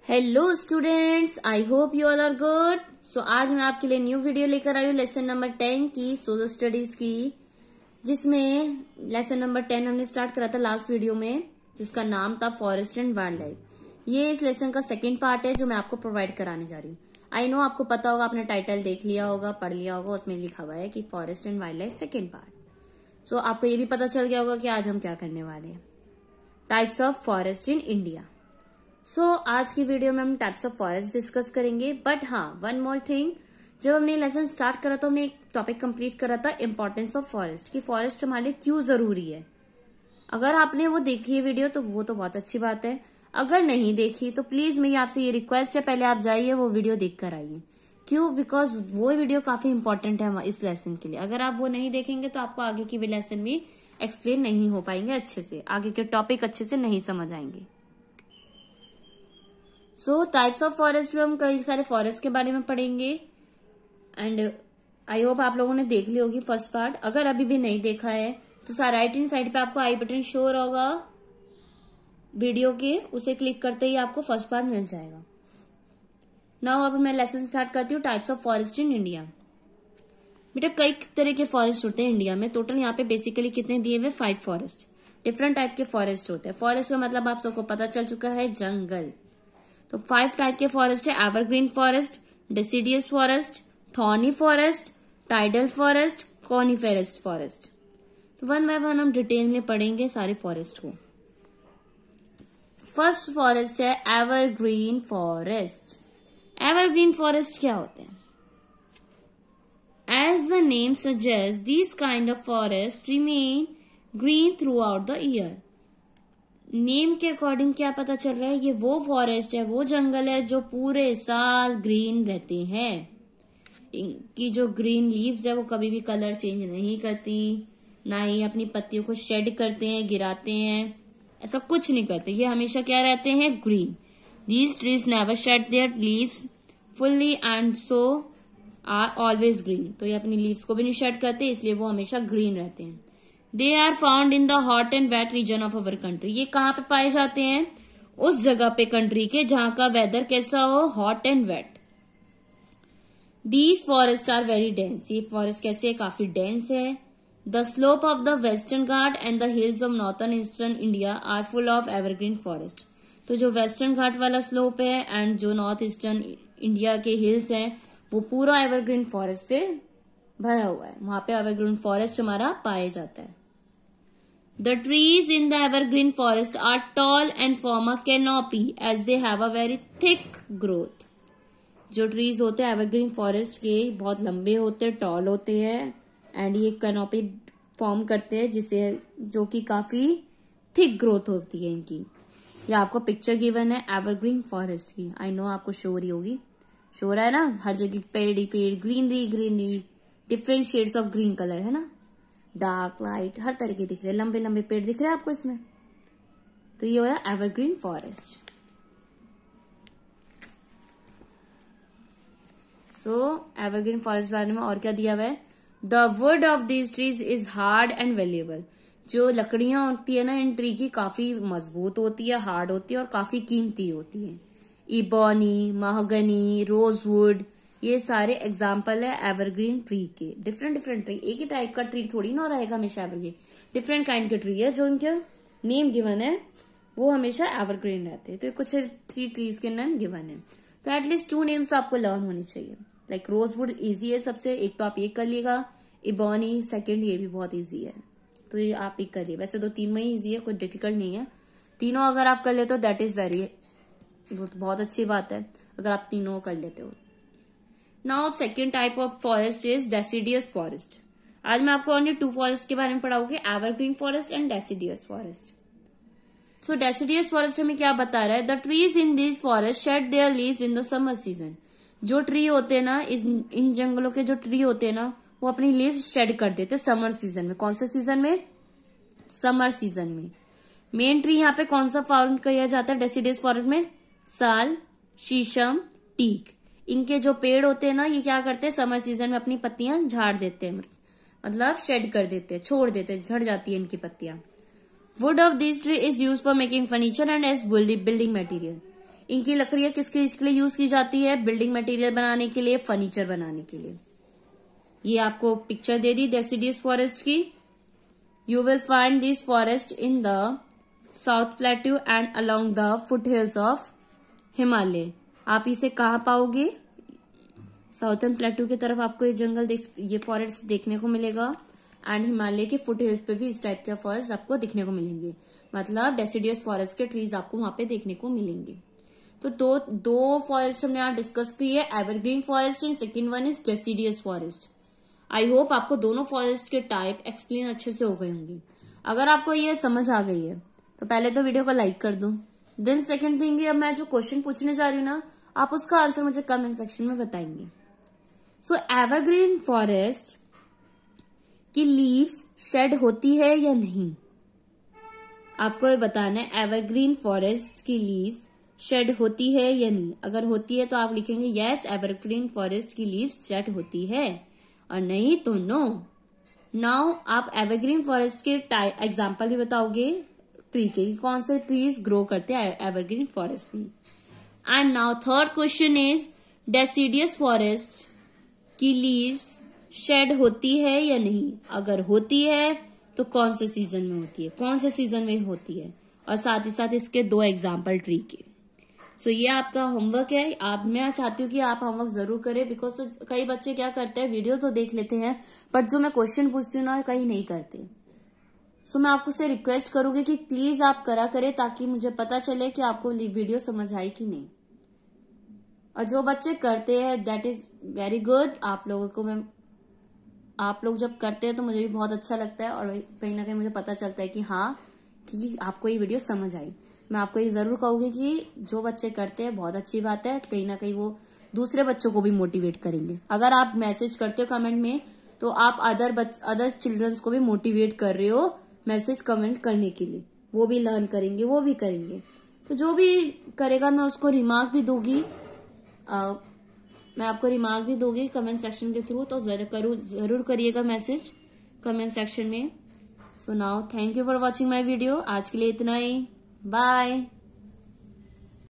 Hello students, I hope you all are good. So आज मैं आपके लिए न्यू वीडियो लेकर आई हूँ लेसन नंबर 10 की सोशल स्टडीज की, जिसमें लेसन नंबर 10 हमने स्टार्ट करा था लास्ट वीडियो में, जिसका नाम था फॉरेस्ट एंड वाइल्ड लाइफ। ये इस लेसन का सेकेंड पार्ट है जो मैं आपको प्रोवाइड कराने जा रही हूँ। आई नो आपको पता होगा, आपने टाइटल देख लिया होगा, पढ़ लिया होगा, उसमें लिखा हुआ है कि forest and wildlife second part. So आपको ये भी पता चल गया होगा कि आज हम क्या करने वाले हैं, types of forest in India. आज की वीडियो में हम टाइप्स ऑफ फॉरेस्ट डिस्कस करेंगे। बट हाँ, वन मोर थिंग, जब हमने लेसन स्टार्ट करा तो हमने एक टॉपिक कंप्लीट करा था, इंपॉर्टेंस ऑफ फॉरेस्ट, कि फॉरेस्ट हमारे लिए क्यों जरूरी है। अगर आपने वो देखी है वीडियो तो वो तो बहुत अच्छी बात है, अगर नहीं देखी तो प्लीज मेरी आपसे ये रिक्वेस्ट है, पहले आप जाइए वो वीडियो देख कर आइए। क्यों? बिकॉज वो वीडियो काफी इंपॉर्टेंट है इस लेसन के लिए। अगर आप वो नहीं देखेंगे तो आपको आगे की भी लेसन भी एक्सप्लेन नहीं हो पाएंगे अच्छे से, आगे के टॉपिक अच्छे से नहीं समझ आएंगे। टाइप्स ऑफ फॉरेस्ट में हम कई सारे फॉरेस्ट के बारे में पढ़ेंगे एंड आई होप आप लोगों ने देख ली होगी फर्स्ट पार्ट। अगर अभी भी नहीं देखा है तो राइट हैंड साइड पे आपको आई बटन शो होगा वीडियो के, उसे क्लिक करते ही आपको फर्स्ट पार्ट मिल जाएगा। नाउ अब मैं लेसन स्टार्ट करती हूँ, types of forest in India. बेटा कई तरह के फॉरेस्ट होते हैं इंडिया में। टोटल यहाँ पे बेसिकली कितने दिए हुए? 5 फॉरेस्ट। डिफरेंट टाइप के फॉरेस्ट होते हैं। फॉरेस्ट का मतलब आप सबको पता चल चुका है, जंगल। तो 5 टाइप के फॉरेस्ट है, evergreen forest, deciduous forest, thorny forest, tidal forest, coniferous forest. तो वन बाय वन हम डिटेल में पढ़ेंगे सारे फॉरेस्ट को। फर्स्ट फॉरेस्ट है एवरग्रीन फॉरेस्ट। एवरग्रीन फॉरेस्ट क्या होते हैं? As the name suggest, this kind of forest remain green throughout the year. Name के अकॉर्डिंग क्या पता चल रहा है? ये वो फॉरेस्ट है, वो जंगल है जो पूरे साल ग्रीन रहते हैं। इनकी जो ग्रीन लीव्स है वो कभी भी कलर चेंज नहीं करती, ना ही अपनी पत्तियों को शेड करते हैं, गिराते हैं, ऐसा कुछ नहीं करते। ये हमेशा क्या रहते हैं? Green. These trees never shed their leaves fully and so are always green. तो ये अपनी लीव्स को भी नहीं शेड करते, इसलिए वो हमेशा ग्रीन रहते हैं। They are found in the hot and wet region of our country. ये कहाँ पे पाए जाते हैं? उस जगह पे कंट्री के जहां का वेदर कैसा हो, hot and wet. These forest are very dense. ये फॉरेस्ट कैसे है? काफी डेंस है। The slope of the western Ghat and the hills of northern eastern India are full of evergreen forest. तो जो वेस्टर्न घाट वाला स्लोप है एंड जो नॉर्थ ईस्टर्न इंडिया के हिल्स हैं वो पूरा एवरग्रीन फॉरेस्ट से भरा हुआ है। वहां पे एवरग्रीन फॉरेस्ट हमारा पाया जाता है। The trees in the evergreen forest are tall and form a canopy as they have a very thick growth. जो ट्रीज होते हैं एवरग्रीन फॉरेस्ट के बहुत लंबे होते हैं, टॉल होते हैं एंड ये कैनोपी फॉर्म करते हैं जिसे जो कि काफी थिक ग्रोथ होती है इनकी। ये आपको पिक्चर गिवन है एवरग्रीन फॉरेस्ट की। आई नो आपको शो हो रही होगी, शो रहा है ना, हर जगह पेड़ ही पेड़, greenery greenery, different shades of green colour है ना, डार्क लाइट हर तरह के दिख रहे हैं, लंबे लंबे पेड़ दिख रहे हैं आपको इसमें। तो ये हो रहा एवरग्रीन फॉरेस्ट। एवरग्रीन फॉरेस्ट बारे में और क्या दिया हुआ है? The wood of these trees is hard and valuable. जो लकड़ियां होती है ना इन ट्री की, काफी मजबूत होती है, हार्ड होती है और काफी कीमती होती है। इबोनी, महगनी, रोजवुड, ये सारे एग्जाम्पल है एवरग्रीन ट्री के। डिफरेंट डिफरेंट ट्री, एक ही टाइप का ट्री थोड़ी ना रहेगा हमेशा एवरग्रीन। डिफरेंट काइंड के ट्री है जो इनके नेम गिवन है वो हमेशा एवरग्रीन रहते हैं। तो कुछ 3 ट्रीज के नेम गिवन है, तो एटलीस्ट 2 नेम्स आपको लर्न होनी चाहिए। लाइक रोजवुड इजी है सबसे, एक तो आप ये कर लिएगा। इबोनी सेकेंड, ये भी बहुत ईजी है, तो ये आप एक करिए। वैसे तो 3 में ही ईजी है, कोई डिफिकल्ट नहीं है। तीनों अगर आप कर लेते हो दैट इज वेरी, वो तो बहुत अच्छी बात है अगर आप तीनों कर लेते हो। Now second type of forest is deciduous forest. आज मैं आपको ओनली 2 फॉरेस्ट के बारे में पढ़ाऊंगी, evergreen forest and deciduous forest. So deciduous forest हमें क्या बता रहा है? The trees in this forest shed their leaves in the summer season. जो ट्री होते हैं ना, इन जंगलों के जो ट्री होते हैं ना, वो अपनी लीव्स शेड कर देते हैं समर सीजन में। कौन से सीजन में? समर सीजन में। मेन ट्री यहाँ पे कौन सा फाउंड किया जाता है डेसिडियस फॉरेस्ट में? साल, शीशम, टीक। इनके जो पेड़ होते हैं ना, ये क्या करते हैं? समर सीजन में अपनी पत्तियां झाड़ देते हैं, मतलब शेड कर देते हैं, छोड़ देते हैं, झड़ जाती है इनकी पत्तियां। Wood of this tree is use for making furniture and as building material. इनकी लकड़ियां किस चीज के लिए यूज की जाती है? बिल्डिंग मटेरियल बनाने के लिए, फर्नीचर बनाने के लिए। ये आपको पिक्चर दे दी डेसिडियस फॉरेस्ट की। You will find this forest in the south plateau and along the foothills of Himalaya. आप इसे कहाँ पाओगे? साउथर्न प्लेट्यू की तरफ आपको ये फॉरेस्ट देखने को मिलेगा एंड हिमालय के फुट हिल्स पे भी इस टाइप के फॉरेस्ट आपको दिखने को मिलेंगे। मतलब डेसिडियस फॉरेस्ट के ट्रीज आपको वहां पे देखने को मिलेंगे। तो दो फॉरेस्ट हमने यहाँ डिस्कस की है, evergreen forest and second one is deciduous forest. I hope आपको दोनों फॉरेस्ट के टाइप एक्सप्लेन अच्छे से हो गए होंगे। अगर आपको ये समझ आ गई है तो पहले तो वीडियो को लाइक कर दो। देन सेकेंड थिंग, अब मैं जो क्वेश्चन पूछने जा रही हूँ ना, आप उसका आंसर मुझे कमेंट सेक्शन में बताएंगे। सो एवरग्रीन फॉरेस्ट की लीव्स शेड होती है या नहीं? आपको ये बताना है एवरग्रीन फॉरेस्ट की लीव्स शेड होती है या नहीं। अगर होती है तो आप लिखेंगे यस, एवरग्रीन फॉरेस्ट की लीव्स शेड होती है, और नहीं तो नो। नाउ आप एवरग्रीन फॉरेस्ट के एग्जाम्पल भी बताओगे ट्री के, कौन से ट्रीज ग्रो करते हैं एवरग्रीन फॉरेस्ट में। And now third question is deciduous forest की लीव्स शेड होती है या नहीं? अगर होती है तो कौन से सीजन में होती है, कौन से सीजन में होती है, और साथ ही साथ इसके 2 एग्जाम्पल ट्री के। सो ये आपका होमवर्क है। मैं चाहती हूँ कि आप होमवर्क जरूर करें, बिकॉज कई बच्चे क्या करते हैं, वीडियो तो देख लेते हैं पर जो मैं क्वेश्चन पूछती हूँ ना कहीं नहीं करते। सो मैं आपको से रिक्वेस्ट करूंगी कि प्लीज आप करा करें ताकि मुझे पता चले कि आपको वीडियो समझ आई कि नहीं। और जो बच्चे करते हैं दैट इज वेरी गुड। आप लोग जब करते हैं तो मुझे भी बहुत अच्छा लगता है, और कहीं ना कहीं मुझे पता चलता है कि हाँ कि आपको ये वीडियो समझ आई। मैं आपको ये जरूर कहूंगी कि जो बच्चे करते हैं बहुत अच्छी बात है, कहीं ना कहीं वो दूसरे बच्चों को भी मोटिवेट करेंगे। अगर आप मैसेज करते हो कमेंट में तो आप अदर चिल्ड्रंस को भी मोटिवेट कर रहे हो मैसेज कमेंट करने के लिए। वो भी लर्न करेंगे, वो भी करेंगे। तो जो भी करेगा मैं उसको रिमार्क भी दूंगी, मैं आपको रिमार्क भी दूंगी कमेंट सेक्शन के थ्रू। तो जरूर करिएगा मैसेज कमेंट सेक्शन में। So now thank you for watching my video. आज के लिए इतना ही, बाय।